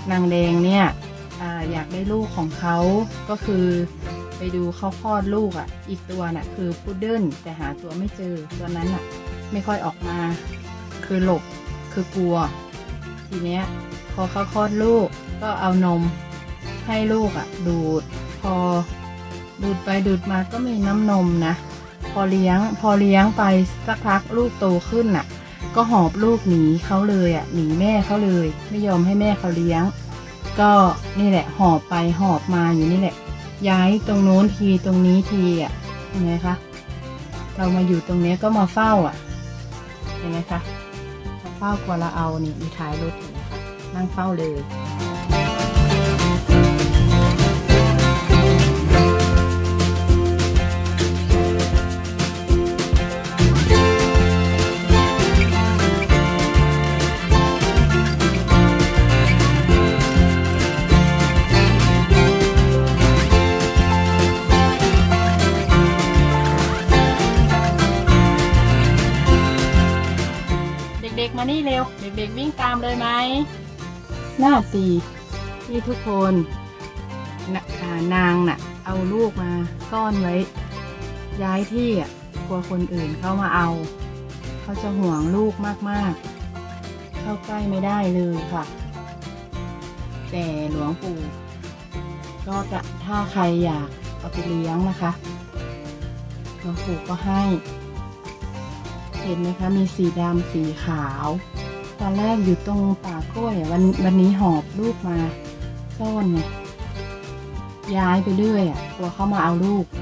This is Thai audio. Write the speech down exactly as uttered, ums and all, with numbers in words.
นางแดงเนี่ยออยากได้ลูกของเขาก็คือไปดูเขาคลอดลูกอ่ะอีกตัวน่ะคือพุดเดิ้ลแต่หาตัวไม่เจอตัวนั้นอ่ะไม่ค่อยออกมาคือหลบคือกลัวทีเนี้ยพอเขาคลอดลูกก็เอานมให้ลูกอ่ะดูดพอดูดไปดูดมาก็มีน้ำนมนะพอเลี้ยงพอเลี้ยงไปสักพักลูกโตขึ้นน่ะก็หอบลูกหนีเขาเลยอ่ะหนีแม่เขาเลยไม่ยอมให้แม่เขาเลี้ยงก็นี่แหละหอบไปหอบมาอยู่นี่แหละย้ายตรงโน้นทีตรงนี้ทีอ่ะเห็นไหมคะเรามาอยู่ตรงนี้ก็มาเฝ้าอ่ะเห็นไหมคะมาเฝ้ากว่าเราเอานี่อยู่ท้ายรถเห็นไหมคะนั่งเฝ้าเลยเด็กๆมานี่เร็วเด็กๆวิ่งตามเลยไหมหน้าตีที่ทุกคนนางน่ะเอาลูกมาซ่อนไว้ย้ายที่อ่ะกลัวคนอื่นเข้ามาเอาเขาจะห่วงลูกมากๆเข้าใกล้ไม่ได้เลยค่ะแต่หลวงปู่ก็จะถ้าใครอยากเอาไปเลี้ยงนะคะหลวงปู่ก็ให้เห็นไหมคะมีสีดำสีขาวตอนแรกอยู่ตรงป่ากล้วยวันวันนี้หอบลูกมาซ่อนไงย้ายไปเรื่อยอ่ะกลัวเขามาเอาลูก